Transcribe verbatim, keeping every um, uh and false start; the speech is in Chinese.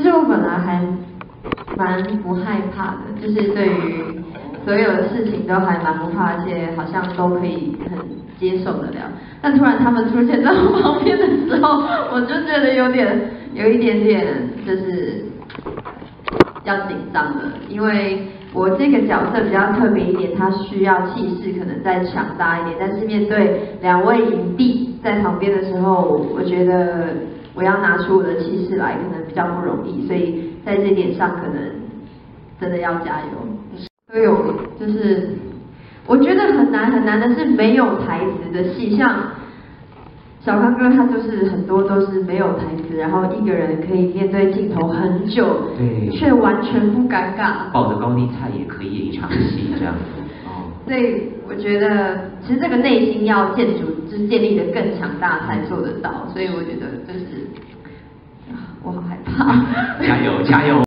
实我本来还蛮不害怕的，就是对于所有的事情都还蛮不怕，而且好像都可以很接受得了。但突然他们出现在我旁边的时候，我就觉得有点有一点点就是要紧张了，因为我这个角色比较特别一点，他需要气势可能再强大一点，但是面对两位影帝在旁边的时候，我觉得我要拿出我的气势来，可能比较不容易，所以在这点上可能真的要加油。都有就是我觉得很难很难的是没有台词的戏，像小康哥他就是很多都是没有台词，然后一个人可以面对镜头很久， 对， 却完全不尴尬， 抱着高丽菜也可以演一场戏这样子。哦， 所以我觉得其实这个内心要建筑就是建立的更强大才做得到，所以我觉得就是我好害怕。 加油加油！